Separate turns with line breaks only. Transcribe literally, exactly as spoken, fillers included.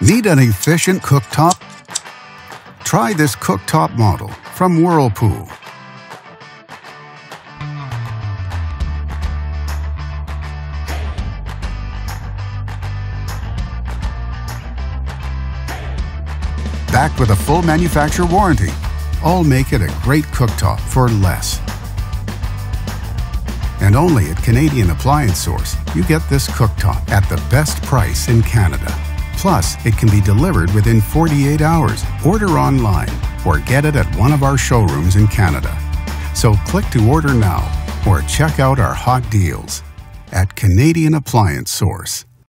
Need an efficient cooktop? Try this cooktop model from Whirlpool. Backed with a full manufacturer warranty, all make it a great cooktop for less. And only at Canadian Appliance Source, you get this cooktop at the best price in Canada. Plus, it can be delivered within forty-eight hours. Order online or get it at one of our showrooms in Canada. So click to order now or check out our hot deals at Canadian Appliance Source.